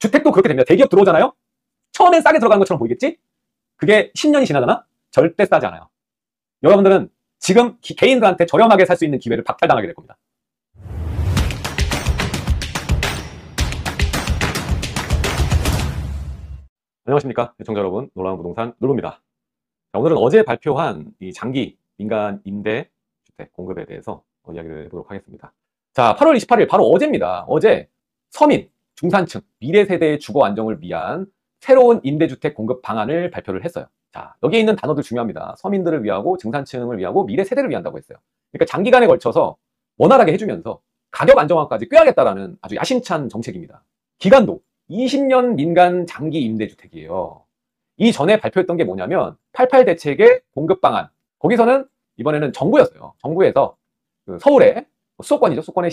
주택도 그렇게 됩니다. 대기업 들어오잖아요. 처음엔 싸게 들어가는 것처럼 보이겠지? 그게 10년이 지나잖아? 절대 싸지 않아요. 여러분들은 지금 개인들한테 저렴하게 살 수 있는 기회를 박탈당하게 될 겁니다. 안녕하십니까 시청자 여러분, 놀라운 부동산 놀부입니다. 자, 오늘은 어제 발표한 이 장기 민간 임대 주택 공급에 대해서 이야기를 해보도록 하겠습니다. 자, 8월 28일 바로 어제입니다. 어제 서민, 중산층, 미래 세대의 주거 안정을 위한 새로운 임대주택 공급 방안을 발표를 했어요. 자, 여기에 있는 단어들 중요합니다. 서민들을 위하고 중산층을 위하고 미래 세대를 위한다고 했어요. 그러니까 장기간에 걸쳐서 원활하게 해주면서 가격 안정화까지 꾀하겠다라는 아주 야심찬 정책입니다. 기간도 20년 민간 장기 임대주택이에요. 이전에 발표했던 게 뭐냐면 88 대책의 공급 방안. 거기서는 이번에는 정부였어요. 정부에서 서울에 수도권이죠. 수도권에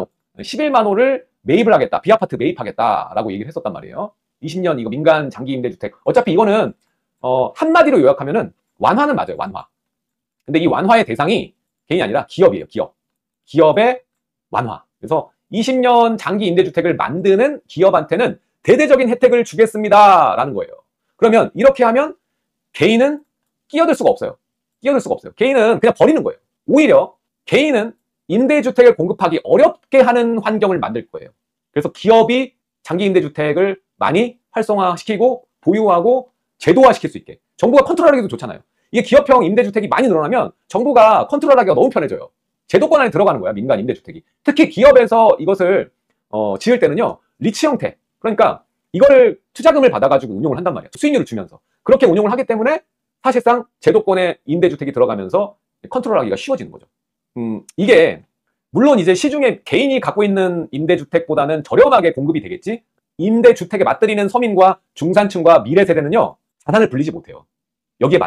11만 호를 매입을 하겠다. 비아파트 매입하겠다라고 얘기를 했었단 말이에요. 20년 이거 민간 장기 임대주택. 어차피 이거는 한마디로 요약하면은 완화는 맞아요. 완화. 근데 이 완화의 대상이 개인이 아니라 기업이에요. 기업. 기업의 완화. 그래서 20년 장기 임대주택을 만드는 기업한테는 대대적인 혜택을 주겠습니다 라는 거예요. 그러면 이렇게 하면 개인은 끼어들 수가 없어요. 끼어들 수가 없어요. 개인은 그냥 버리는 거예요. 오히려 개인은 임대주택을 공급하기 어렵게 하는 환경을 만들 거예요. 그래서 기업이 장기 임대주택을 많이 활성화시키고 보유하고 제도화시킬 수 있게. 정부가 컨트롤하기도 좋잖아요. 이게 기업형 임대주택이 많이 늘어나면 정부가 컨트롤하기가 너무 편해져요. 제도권 안에 들어가는 거야, 민간 임대주택이. 특히 기업에서 이것을 지을 때는요, 리츠 형태. 그러니까 이거를 투자금을 받아가지고 운용을 한단 말이에요. 수익률을 주면서. 그렇게 운용을 하기 때문에 사실상 제도권에 임대주택이 들어가면서 컨트롤하기가 쉬워지는 거죠. 이게 물론 이제 시중에 개인이 갖고 있는 임대주택보다는 저렴하게 공급이 되겠지. 임대주택에 맞들이는 서민과 중산층과 미래세대는요, 자산을 불리지 못해요. 여기에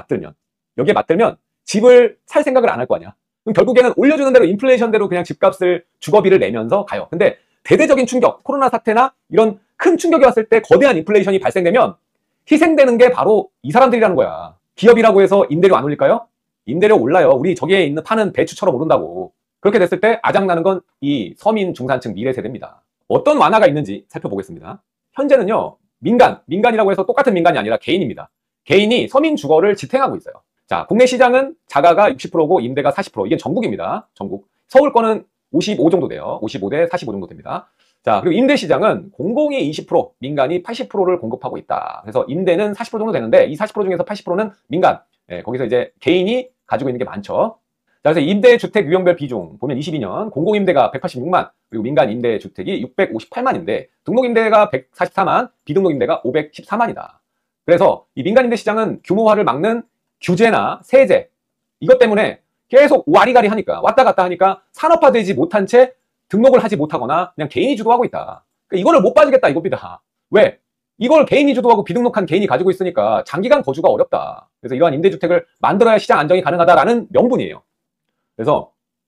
맞들면 집을 살 생각을 안 할 거 아니야. 그럼 결국에는 올려주는 대로 인플레이션대로 그냥 집값을 주거비를 내면서 가요. 근데 대대적인 충격, 코로나 사태나 이런 큰 충격이 왔을 때 거대한 인플레이션이 발생되면 희생되는 게 바로 이 사람들이라는 거야. 기업이라고 해서 임대료 안 올릴까요? 임대료 올라요. 우리 저기에 있는 파는 배추처럼 오른다고. 그렇게 됐을 때 아작나는 건 이 서민, 중산층, 미래 세대입니다. 어떤 완화가 있는지 살펴보겠습니다. 현재는요, 민간이라고 해서 똑같은 민간이 아니라 개인입니다. 개인이 서민 주거를 지탱하고 있어요. 자, 국내 시장은 자가가 60%고 임대가 40%. 이게 전국입니다. 전국. 서울 거는 55 정도 돼요. 55대 45 정도 됩니다. 자, 그리고 임대 시장은 공공이 20%, 민간이 80%를 공급하고 있다. 그래서 임대는 40% 정도 되는데 이 40% 중에서 80%는 민간. 거기서 이제 개인이 가지고 있는 게 많죠. 자, 그래서 임대주택 유형별 비중 보면 22년 공공임대가 186만, 그리고 민간 임대주택이 658만인데 등록임대가 144만, 비등록임대가 514만이다. 그래서 이 민간임대 시장은 규모화를 막는 규제나 세제, 이것 때문에 계속 와리가리 하니까, 왔다 갔다 하니까 산업화되지 못한 채 등록을 하지 못하거나 그냥 개인이 주도하고 있다. 그러니까 이거를 못 빠지겠다 이겁니다. 왜? 이걸 개인이 주도하고 비등록한 개인이 가지고 있으니까 장기간 거주가 어렵다. 그래서 이러한 임대주택을 만들어야 시장 안정이 가능하다라는 명분이에요. 그래서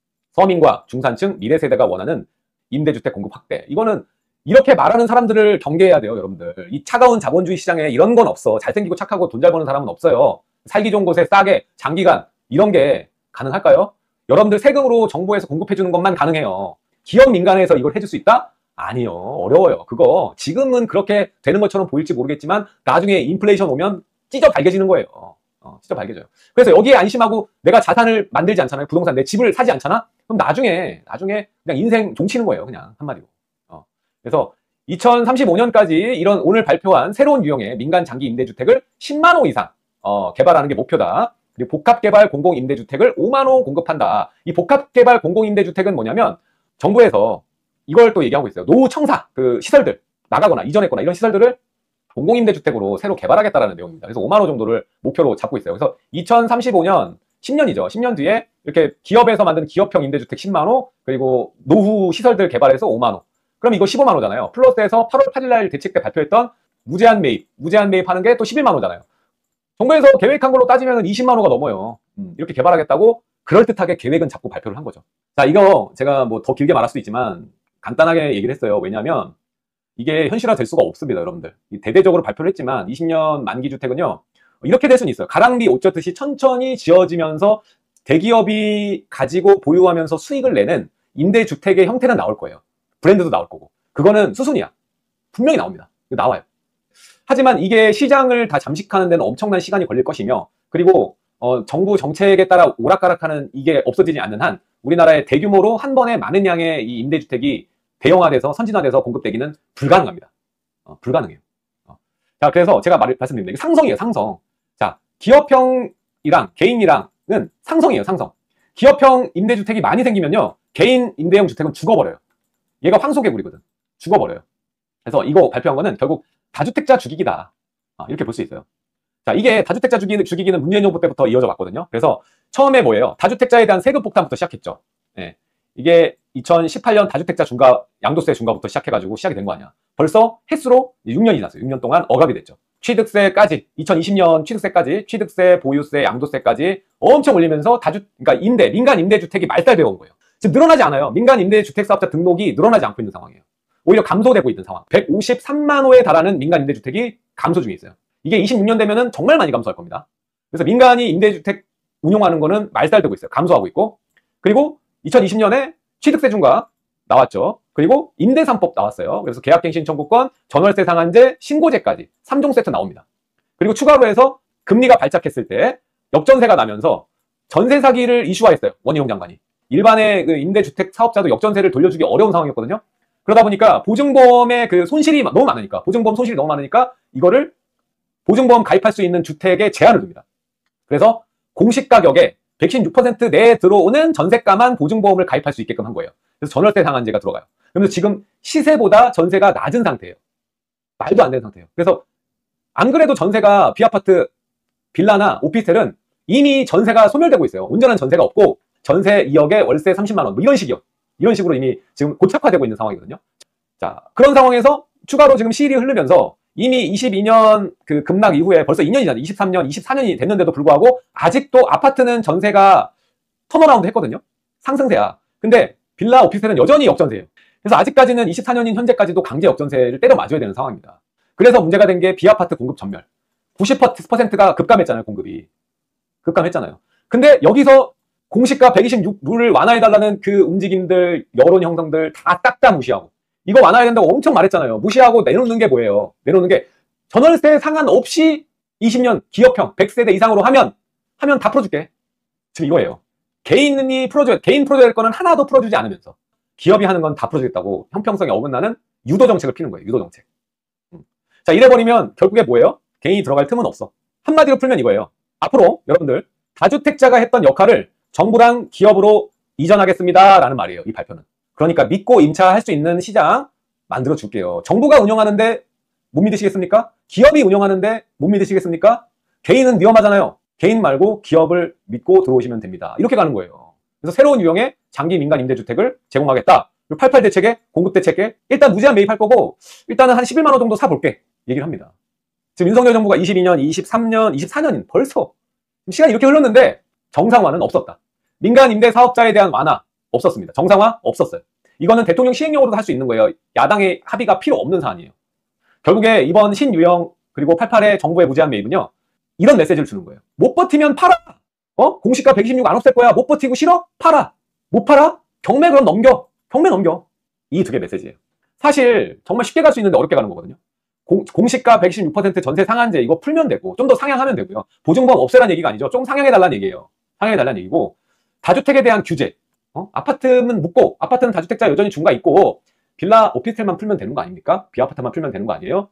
서민과 중산층, 미래세대가 원하는 임대주택 공급 확대. 이거는 이렇게 말하는 사람들을 경계해야 돼요, 여러분들. 이 차가운 자본주의 시장에 이런 건 없어. 잘생기고 착하고 돈 잘 버는 사람은 없어요. 살기 좋은 곳에 싸게, 장기간, 이런 게 가능할까요? 여러분들 세금으로 정부에서 공급해주는 것만 가능해요. 기업 민간에서 이걸 해줄 수 있다? 아니요. 어려워요. 그거 지금은 그렇게 되는 것처럼 보일지 모르겠지만 나중에 인플레이션 오면 찢어 발개지는 거예요. 찢어 발개져요. 그래서 여기에 안심하고 내가 자산을 만들지 않잖아요. 부동산, 내 집을 사지 않잖아? 그럼 나중에 그냥 인생 종치는 거예요. 그냥 한마디로. 그래서 2035년까지 이런 오늘 발표한 새로운 유형의 민간 장기 임대주택을 10만 호 이상 개발하는 게 목표다. 그리고 복합개발 공공임대주택을 5만 호 공급한다. 이 복합개발 공공임대주택은 뭐냐면 정부에서 이걸 또 얘기하고 있어요. 노후청사 그 시설들 나가거나 이전했거나 이런 시설들을 공공임대주택으로 새로 개발하겠다라는 내용입니다. 그래서 5만 호 정도를 목표로 잡고 있어요. 그래서 2035년 10년이죠. 10년 뒤에 이렇게 기업에서 만든 기업형 임대주택 10만 호, 그리고 노후 시설들 개발해서 5만 호. 그럼 이거 15만 호잖아요. 플러스해서 8월 8일 날 대책 때 발표했던 무제한 매입하는 게 또 11만 호잖아요. 정부에서 계획한 걸로 따지면 20만 호가 넘어요. 이렇게 개발하겠다고 그럴듯하게 계획은 잡고 발표를 한 거죠. 자, 이거 제가 뭐 더 길게 말할 수도 있지만 간단하게 얘기를 했어요. 왜냐하면 이게 현실화 될 수가 없습니다, 여러분들. 대대적으로 발표를 했지만 20년 만기 주택은요, 이렇게 될 수는 있어요. 가랑비 옷 젖듯이 천천히 지어지면서 대기업이 가지고 보유하면서 수익을 내는 임대주택의 형태는 나올 거예요. 브랜드도 나올 거고. 그거는 수순이야. 분명히 나옵니다. 나와요. 하지만 이게 시장을 다 잠식하는 데는 엄청난 시간이 걸릴 것이며, 그리고 정부 정책에 따라 오락가락하는 이게 없어지지 않는 한 우리나라의 대규모로 한 번에 많은 양의 이 임대주택이 대형화돼서 선진화돼서 공급되기는 불가능합니다. 불가능해요. 자, 그래서 제가 말씀드립니다. 이게 상성이에요, 상성. 자, 기업형이랑 개인이랑은 상성이에요, 상성. 기업형 임대주택이 많이 생기면요, 개인 임대형 주택은 죽어버려요. 얘가 황소개구리거든. 죽어버려요. 그래서 이거 발표한 거는 결국 다주택자 죽이기다. 이렇게 볼 수 있어요. 자, 이게 다주택자 죽이기는 문재인 정부 때부터 이어져 왔거든요. 그래서 처음에 뭐예요? 다주택자에 대한 세금 폭탄부터 시작했죠. 예. 이게 2018년 다주택자 중과, 양도세 중과부터 시작해가지고 시작이 된 거 아니야. 벌써 횟수로 6년이 지났어요. 6년 동안 억압이 됐죠. 취득세까지, 2020년 취득세까지, 취득세, 보유세, 양도세까지 엄청 올리면서 그러니까 민간 임대주택이 말살되어 온 거예요. 지금 늘어나지 않아요. 민간 임대주택 사업자 등록이 늘어나지 않고 있는 상황이에요. 오히려 감소되고 있는 상황. 153만 호에 달하는 민간 임대주택이 감소 중에 있어요. 이게 26년 되면은 정말 많이 감소할 겁니다. 그래서 민간이 임대주택 운용하는 거는 말살되고 있어요. 감소하고 있고. 그리고 2020년에 취득세 중과 나왔죠. 그리고 임대 3법 나왔어요. 그래서 계약갱신 청구권, 전월세 상한제, 신고제까지 3종 세트 나옵니다. 그리고 추가로 해서 금리가 발작했을 때 역전세가 나면서 전세 사기를 이슈화했어요. 원희룡 장관이. 일반의 그 임대주택 사업자도 역전세를 돌려주기 어려운 상황이었거든요. 그러다 보니까 보증보험의 그 손실이 너무 많으니까, 보증보험 손실이 너무 많으니까 이거를 보증보험 가입할 수 있는 주택에 제한을 둡니다. 그래서 공시가격에 116% 내에 들어오는 전세가만 보증보험을 가입할 수 있게끔 한 거예요. 그래서 전월세 상한제가 들어가요. 그러면서 지금 시세보다 전세가 낮은 상태예요. 말도 안 되는 상태예요. 그래서 안 그래도 전세가 비아파트, 빌라나 오피스텔은 이미 전세가 소멸되고 있어요. 온전한 전세가 없고 전세 2억에 월세 30만 원, 뭐 이런 식이요. 이런 식으로 이미 지금 고착화되고 있는 상황이거든요. 자, 그런 상황에서 추가로 지금 시일이 흐르면서 이미 22년 그 급락 이후에 벌써 2년이잖아요. 23년, 24년이 됐는데도 불구하고 아직도 아파트는 전세가 턴어라운드 했거든요. 상승세야. 근데 빌라, 오피스텔은 여전히 역전세예요. 그래서 아직까지는 24년인 현재까지도 강제 역전세를 때려 맞아야 되는 상황입니다. 그래서 문제가 된 게 비아파트 공급 전멸. 90%가 급감했잖아요, 공급이. 급감했잖아요. 근데 여기서 공시가 126룰을 완화해달라는 그 움직임들, 여론 형성들 다 딱 다 무시하고. 이거 완화해야 된다고 엄청 말했잖아요. 무시하고 내놓는 게 뭐예요? 내놓는 게 전월세 상한 없이 20년 기업형 100세대 이상으로 하면 다 풀어줄게. 지금 이거예요. 개인 풀어줘야 될 거는 하나도 풀어주지 않으면서 기업이 하는 건 다 풀어주겠다고 형평성에 어긋나는 유도 정책을 피는 거예요. 유도 정책. 자, 이래버리면 결국에 뭐예요? 개인이 들어갈 틈은 없어. 한마디로 풀면 이거예요. 앞으로 여러분들 다주택자가 했던 역할을 정부랑 기업으로 이전하겠습니다 라는 말이에요. 이 발표는. 그러니까 믿고 임차할 수 있는 시장 만들어 줄게요. 정부가 운영하는데 못 믿으시겠습니까? 기업이 운영하는데 못 믿으시겠습니까? 개인은 위험하잖아요. 개인 말고 기업을 믿고 들어오시면 됩니다. 이렇게 가는 거예요. 그래서 새로운 유형의 장기 민간 임대주택을 제공하겠다. 88 대책에 공급 대책에 일단 무제한 매입할 거고 일단은 한 11만 원 정도 사볼게 얘기를 합니다. 지금 윤석열 정부가 22년, 23년, 24년 벌써 시간이 이렇게 흘렀는데 정상화는 없었다. 민간 임대 사업자에 대한 완화 없었습니다. 정상화 없었어요. 이거는 대통령 시행령으로도 할 수 있는 거예요. 야당의 합의가 필요 없는 사안이에요. 결국에 이번 신유형 그리고 88의 정부의 무제한 매입은요. 이런 메시지를 주는 거예요. 못 버티면 팔아. 공시가 126 안 없앨 거야. 못 버티고 싫어? 팔아. 못 팔아? 경매 그럼 넘겨. 경매 넘겨. 이 두 개 메시지예요. 사실 정말 쉽게 갈 수 있는데 어렵게 가는 거거든요. 공시가 116% 전세 상한제 이거 풀면 되고 좀 더 상향하면 되고요. 보증보험 없애라는 얘기가 아니죠. 좀 상향해달라는 얘기예요. 상향해달라는 얘기고 다주택에 대한 규제. 아파트는 묻고 아파트는 다주택자 여전히 중과 있고 빌라 오피스텔만 풀면 되는 거 아닙니까? 비아파트만 풀면 되는 거 아니에요?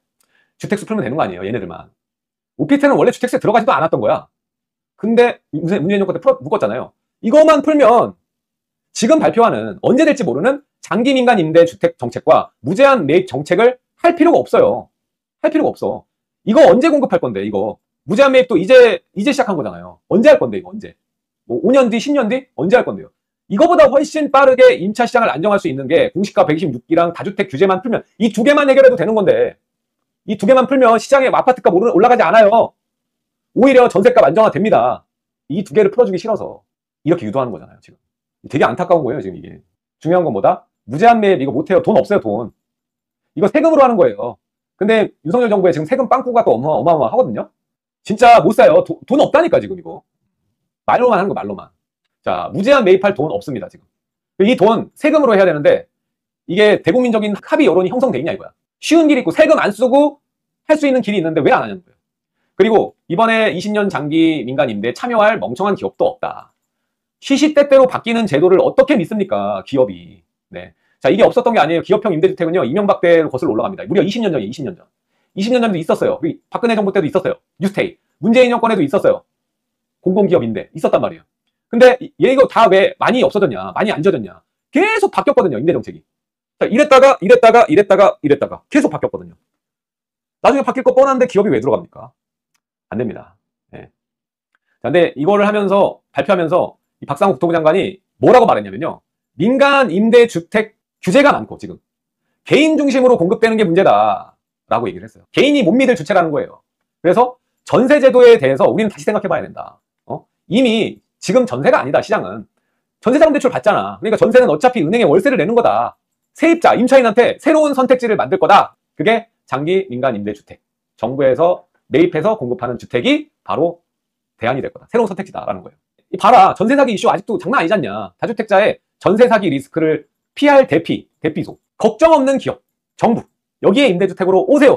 주택수 풀면 되는 거 아니에요? 얘네들만. 오피스텔은 원래 주택수에 들어가지도 않았던 거야. 근데 문재인 정부 때 묶었잖아요. 이것만 풀면 지금 발표하는 언제 될지 모르는 장기 민간 임대 주택 정책과 무제한 매입 정책을 할 필요가 없어요. 할 필요가 없어. 이거 언제 공급할 건데 이거. 무제한 매입도 이제 시작한 거잖아요. 언제 할 건데 이거 언제. 뭐 5년 뒤 10년 뒤 언제 할 건데요. 이거보다 훨씬 빠르게 임차 시장을 안정할 수 있는 게 공시가 126기랑 다주택 규제만 풀면 이 두 개만 해결해도 되는 건데 이 두 개만 풀면 시장에 아파트값 올라가지 않아요. 오히려 전세값 안정화됩니다. 이 두 개를 풀어주기 싫어서 이렇게 유도하는 거잖아요. 지금 되게 안타까운 거예요. 지금 이게 중요한 건 뭐다? 무제한 매입 이거 못해요. 돈 없어요. 돈. 이거 세금으로 하는 거예요. 근데 윤석열 정부에 지금 세금 빵꾸가 또 어마어마하거든요. 진짜 못 사요. 돈 없다니까 지금 이거. 말로만 하는 거 말로만. 자, 무제한 매입할 돈 없습니다, 지금. 이 돈 세금으로 해야 되는데 이게 대국민적인 합의 여론이 형성돼 있냐 이거야. 쉬운 길이 있고 세금 안 쓰고 할 수 있는 길이 있는데 왜 안 하냐는 거예요. 그리고 이번에 20년 장기 민간 임대에 참여할 멍청한 기업도 없다. 시시때때로 바뀌는 제도를 어떻게 믿습니까? 기업이. 네. 자, 이게 없었던 게 아니에요. 기업형 임대주택은요, 이명박 때로 거슬러 올라갑니다. 무려 20년 전이에요, 20년 전. 20년 전에도 있었어요. 박근혜 정부 때도 있었어요. 뉴스테이. 문재인 정권에도 있었어요. 공공기업 임대. 있었단 말이에요. 근데 얘 이거 다 왜 많이 없어졌냐? 많이 안 져졌냐? 계속 바뀌었거든요, 임대 정책이. 자, 이랬다가 계속 바뀌었거든요. 나중에 바뀔 거 뻔한데 기업이 왜 들어갑니까? 안 됩니다. 네. 자, 근데 이거를 하면서, 발표하면서 이 박상욱 국토부 장관이 뭐라고 말했냐면요. 민간 임대주택 규제가 많고 지금 개인 중심으로 공급되는 게 문제다라고 얘기를 했어요. 개인이 못 믿을 주체라는 거예요. 그래서 전세제도에 대해서 우리는 다시 생각해봐야 된다. 이미 지금 전세가 아니다. 시장은 전세자금 대출 받잖아. 그러니까 전세는 어차피 은행에 월세를 내는 거다. 세입자, 임차인한테 새로운 선택지를 만들 거다. 그게 장기 민간 임대주택. 정부에서 매입해서 공급하는 주택이 바로 대안이 될 거다. 새로운 선택지다라는 거예요. 봐라. 전세 사기 이슈 아직도 장난 아니지 않냐. 다주택자의 전세 사기 리스크를 피할 대피소. 걱정 없는 기업, 정부. 여기에 임대주택으로 오세요.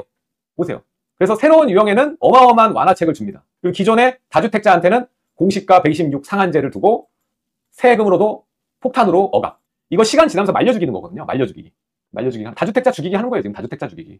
그래서 새로운 유형에는 어마어마한 완화책을 줍니다. 그리고 기존의 다주택자한테는 공시가 126 상한제를 두고 세금으로도 폭탄으로 억압. 이거 시간 지나면서 말려 죽이는 거거든요. 말려 죽이기. 다주택자 죽이기 하는 거예요. 지금 다주택자 죽이기.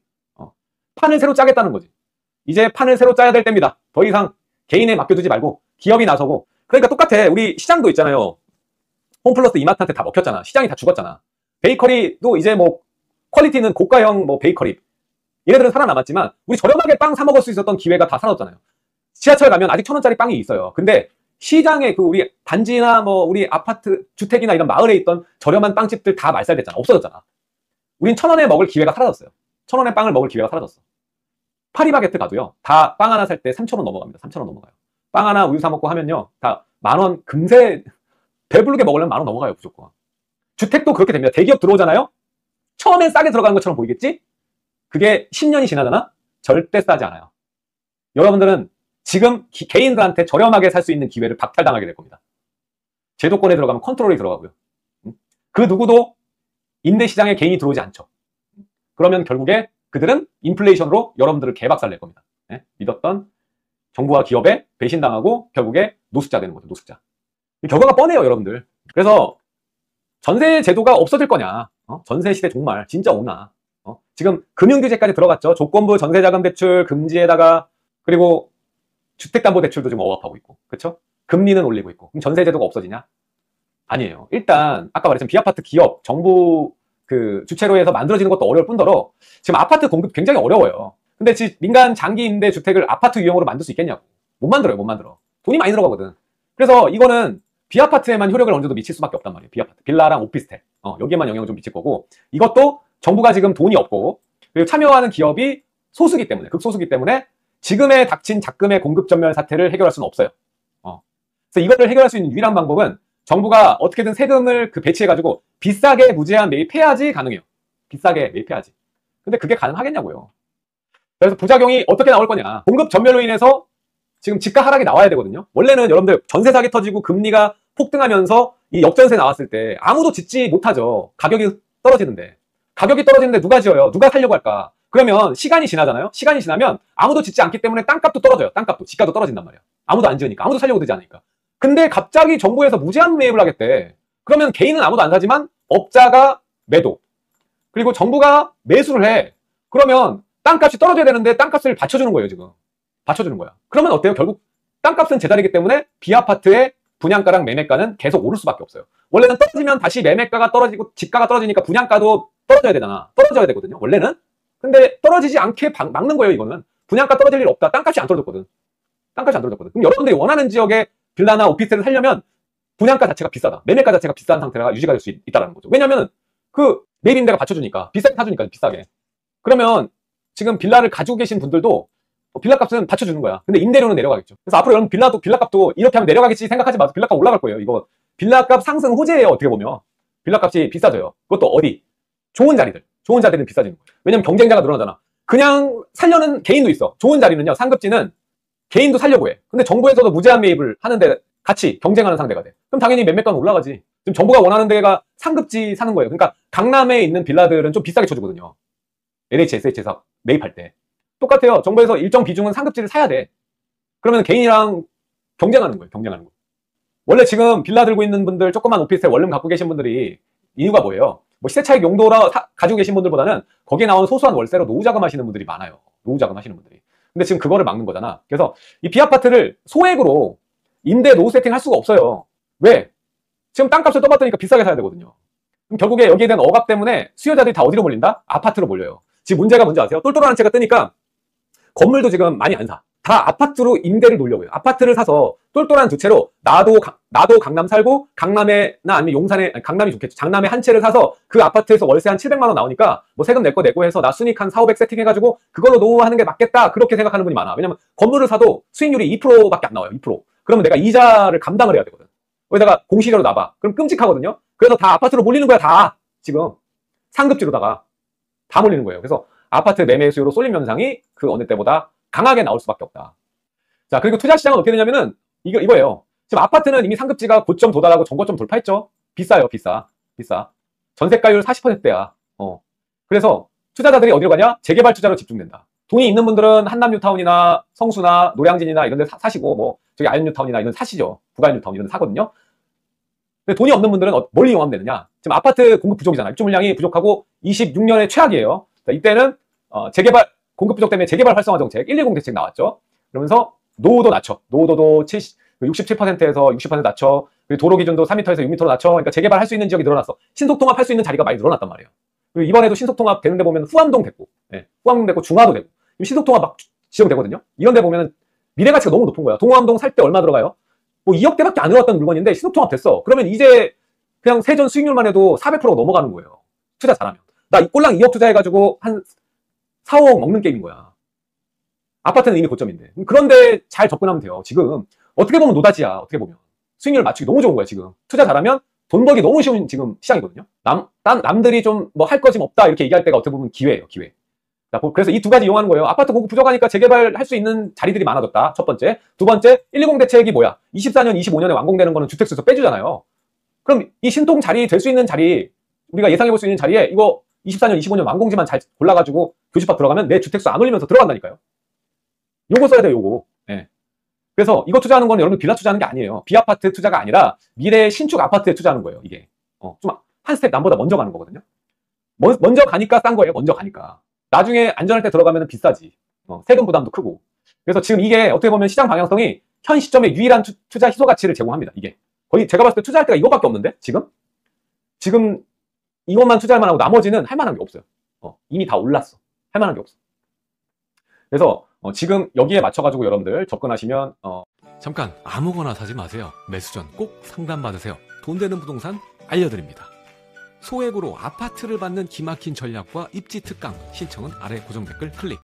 판을 새로 짜겠다는 거지. 이제 판을 새로 짜야 될 때입니다. 더 이상 개인에 맡겨두지 말고 기업이 나서고. 그러니까 똑같아. 우리 시장도 있잖아요. 홈플러스 이마트한테 다 먹혔잖아. 시장이 다 죽었잖아. 베이커리도 이제 뭐 퀄리티 있는 고가형 뭐 베이커리 얘네들은 살아남았지만 우리 저렴하게 빵 사 먹을 수 있었던 기회가 다 사라졌잖아요. 지하철 가면 아직 1,000원짜리 빵이 있어요. 근데 시장에 그 우리 단지나 뭐 우리 아파트 주택이나 이런 마을에 있던 저렴한 빵집들 다 말살됐잖아. 없어졌잖아. 우린 1,000원에 먹을 기회가 사라졌어요. 1,000원에 빵을 먹을 기회가 사라졌어. 파리바게뜨 가도요. 다 빵 하나 살 때 3,000원 넘어갑니다. 3,000원 넘어가요. 빵 하나 우유 사 먹고 하면요. 다 10,000원 금세 배부르게 먹으려면 10,000원 넘어가요. 무조건. 주택도 그렇게 됩니다. 대기업 들어오잖아요. 처음엔 싸게 들어가는 것처럼 보이겠지? 그게 10년이 지나잖아? 절대 싸지 않아요. 여러분들은 지금 개인들한테 저렴하게 살 수 있는 기회를 박탈당하게 될 겁니다. 제도권에 들어가면 컨트롤이 들어가고요. 그 누구도 임대시장에 개인이 들어오지 않죠. 그러면 결국에 그들은 인플레이션으로 여러분들을 개박살 낼 겁니다. 네? 믿었던 정부와 기업에 배신당하고 결국에 노숙자 되는 거죠. 노숙자. 결과가 뻔해요. 여러분들. 그래서 전세 제도가 없어질 거냐. 전세 시대 정말 진짜 오나. 지금 금융규제까지 들어갔죠. 조건부 전세자금 대출 금지에다가 그리고 주택담보대출도 좀 억압하고 있고. 그렇죠? 금리는 올리고 있고. 그럼 전세 제도가 없어지냐? 아니에요. 일단 아까 말했지만 비아파트 기업, 정부 그 주체로 해서 만들어지는 것도 어려울 뿐더러 지금 아파트 공급 굉장히 어려워요. 근데 지금 민간 장기 임대 주택을 아파트 유형으로 만들 수 있겠냐고. 못 만들어요. 못 만들어. 돈이 많이 들어가거든. 그래서 이거는 비아파트에만 효력을 어느 정도 미칠 수밖에 없단 말이에요. 비아파트. 빌라랑 오피스텔. 여기에만 영향을 좀 미칠 거고 이것도 정부가 지금 돈이 없고 그리고 참여하는 기업이 소수기 때문에 극소수기 때문에 지금의 닥친 작금의 공급 전멸 사태를 해결할 수는 없어요. 그래서 이거를 해결할 수 있는 유일한 방법은 정부가 어떻게든 세금을 배치해가지고 비싸게 무제한 매입해야지 가능해요. 비싸게 매입해야지. 근데 그게 가능하겠냐고요. 그래서 부작용이 어떻게 나올 거냐. 공급 전멸로 인해서 지금 집가 하락이 나와야 되거든요. 원래는 여러분들 전세 사기 터지고 금리가 폭등하면서 이 역전세 나왔을 때 아무도 짓지 못하죠. 가격이 떨어지는데. 가격이 떨어지는데 누가 지어요? 누가 살려고 할까? 그러면 시간이 지나잖아요. 시간이 지나면 아무도 짓지 않기 때문에 땅값도 떨어져요. 땅값도. 집가도 떨어진단 말이야. 아무도 안 지으니까. 아무도 살려고 되지 않으니까. 근데 갑자기 정부에서 무제한 매입을 하겠대. 그러면 개인은 아무도 안 사지만 업자가 매도. 그리고 정부가 매수를 해. 그러면 땅값이 떨어져야 되는데 땅값을 받쳐주는 거예요, 지금. 받쳐주는 거야. 그러면 어때요? 결국 땅값은 제자리이기 때문에 비아파트의 분양가랑 매매가는 계속 오를 수밖에 없어요. 원래는 떨어지면 다시 매매가가 떨어지고 집가가 떨어지니까 분양가도 떨어져야 되잖아. 떨어져야 되거든요, 원래는. 근데 떨어지지 않게 막는 거예요, 이거는. 분양가 떨어질 일 없다. 땅값이 안 떨어졌거든. 땅값이 안 떨어졌거든. 그럼 여러분들이 원하는 지역에 빌라나 오피스텔을 살려면 분양가 자체가 비싸다. 매매가 자체가 비싼 상태가 유지가 될 수 있다는 거죠. 왜냐면 그 매입 임대가 받쳐주니까. 비싸게 사주니까, 비싸게. 그러면 지금 빌라를 가지고 계신 분들도 빌라값은 받쳐주는 거야. 근데 임대료는 내려가겠죠. 그래서 앞으로 여러분 빌라값도 이렇게 하면 내려가겠지 생각하지 마세요. 빌라값 올라갈 거예요. 이거 빌라값 상승 호재예요. 어떻게 보면. 빌라값이 비싸져요. 그것도 어디? 좋은 자리들. 좋은 자리는 비싸지는 거예요. 왜냐면 경쟁자가 늘어나잖아. 그냥 살려는 개인도 있어. 좋은 자리는요. 상급지는 개인도 살려고 해. 근데 정부에서도 무제한 매입을 하는데 같이 경쟁하는 상대가 돼. 그럼 당연히 매매가는 올라가지. 지금 정부가 원하는 데가 상급지 사는 거예요. 그러니까 강남에 있는 빌라들은 좀 비싸게 쳐주거든요. LH, SH에서 매입할 때. 똑같아요. 정부에서 일정 비중은 상급지를 사야 돼. 그러면 개인이랑 경쟁하는 거예요. 경쟁하는 거. 원래 지금 빌라 들고 있는 분들, 조그만 오피스텔 원룸 갖고 계신 분들이 이유가 뭐예요? 뭐 시세차익 용도로 가지고 계신 분들보다는 거기에 나오는 소소한 월세로 노후자금 하시는 분들이 많아요. 노후자금 하시는 분들이. 근데 지금 그거를 막는 거잖아. 그래서 이 B아파트를 소액으로 임대 노후 세팅 할 수가 없어요. 왜? 지금 땅값을 떠받드니까 비싸게 사야 되거든요. 그럼 결국에 여기에 대한 억압 때문에 수요자들이 다 어디로 몰린다? 아파트로 몰려요. 지금 문제가 뭔지 아세요? 똘똘한 채가 뜨니까 건물도 지금 많이 안 사. 다 아파트로 임대를 놓으려고요. 아파트를 사서 똘똘한 두 채로 나도 강남 살고 강남에나 아니면 용산에, 아니, 강남이 좋겠죠. 장남에 한 채를 사서 그 아파트에서 월세 한 700만 원 나오니까 뭐 세금 낼 거 내고 해서 나 순이익 한 4, 500 세팅해가지고 그걸로 노후하는 게 맞겠다. 그렇게 생각하는 분이 많아. 왜냐면 건물을 사도 수익률이 2%밖에 안 나와요. 2%. 그러면 내가 이자를 감당을 해야 되거든. 거기다가 공시료로 놔봐. 그럼 끔찍하거든요. 그래서 다 아파트로 몰리는 거야. 다 지금 상급지로다가 다 몰리는 거예요. 그래서 아파트 매매 수요로 쏠림 현상이 그 어느 때보다 강하게 나올 수밖에 없다. 자, 그리고 투자 시장은 어떻게 되냐면은 이거예요. 지금 아파트는 이미 상급지가 고점 도달하고 전고점 돌파했죠. 비싸요. 비싸. 전세가율 40%대야. 그래서 투자자들이 어디로 가냐? 재개발 투자로 집중된다. 돈이 있는 분들은 한남뉴타운이나 성수나 노량진이나 이런 데 사시고, 뭐 저기 아현뉴타운이나 이런 데 사시죠. 북아현뉴타운 이런 데 사거든요. 근데 돈이 없는 분들은 뭘 이용하면 되느냐? 지금 아파트 공급 부족이잖아요. 입주 물량이 부족하고 26년의 최악이에요. 자, 이때는 재개발 공급 부족 때문에 재개발 활성화 정책 110 대책 나왔죠. 그러면서 노후도 낮춰. 노후도도 67%에서 60% 낮춰. 그리고 도로 기준도 3m에서 6m로 낮춰. 그러니까 재개발 할 수 있는 지역이 늘어났어. 신속통합 할 수 있는 자리가 많이 늘어났단 말이에요. 그리고 이번에도 신속통합 되는데 보면 후암동 됐고, 후암동 됐고 중화도 되고, 신속통합 막 지정되거든요. 이런 데 보면 미래 가치가 너무 높은 거야. 동호암동 살 때 얼마 들어가요? 뭐 2억대밖에 안 들어갔던 물건인데 신속통합 됐어. 그러면 이제 그냥 세전 수익률만 해도 400%가 넘어가는 거예요. 투자 잘하면. 나 이 꼴랑 2억 투자해가지고 한 4, 5억 먹는 게임인 거야. 아파트는 이미 고점인데. 그런데 잘 접근하면 돼요. 지금 어떻게 보면 노다지야. 어떻게 보면. 수익률 맞추기 너무 좋은 거야. 지금. 투자 잘하면 돈 벌기 너무 쉬운 지금 시장이거든요. 남들이 좀 뭐 할 거 좀 없다 이렇게 얘기할 때가 어떻게 보면 기회예요. 기회. 그래서 이 두 가지 이용하는 거예요. 아파트 공급 부족하니까 재개발할 수 있는 자리들이 많아졌다. 첫 번째. 두 번째, 120 대책이 뭐야? 24년, 25년에 완공되는 거는 주택수에서 빼주잖아요. 그럼 이 신통 자리 될 수 있는 자리, 우리가 예상해볼 수 있는 자리에 이거 24년, 25년 완공지만 잘 골라가지고 교집합 들어가면 내 주택수 안 올리면서 들어간다니까요. 요거 써야 돼요, 요거. 예. 그래서 이거 투자하는 건 여러분 빌라 투자하는 게 아니에요. 비아파트 투자가 아니라 미래 신축 아파트에 투자하는 거예요, 이게. 좀 한 스텝 남보다 먼저 가는 거거든요. 먼저 가니까 싼 거예요, 먼저 가니까. 나중에 안전할 때 들어가면 비싸지. 세금 부담도 크고. 그래서 지금 이게 어떻게 보면 시장 방향성이 현 시점에 유일한 투자 희소 가치를 제공합니다, 이게. 거의 제가 봤을 때 투자할 때가 이거밖에 없는데, 지금 이것만 투자할 만하고 나머지는 할 만한 게 없어요. 이미 다 올랐어. 할 만한 게 없어. 그래서 지금 여기에 맞춰가지고 여러분들 접근하시면 잠깐 아무거나 사지 마세요. 매수 전 꼭 상담받으세요. 돈 되는 부동산 알려드립니다. 소액으로 아파트를 받는 기막힌 전략과 입지 특강 신청은 아래 고정 댓글 클릭.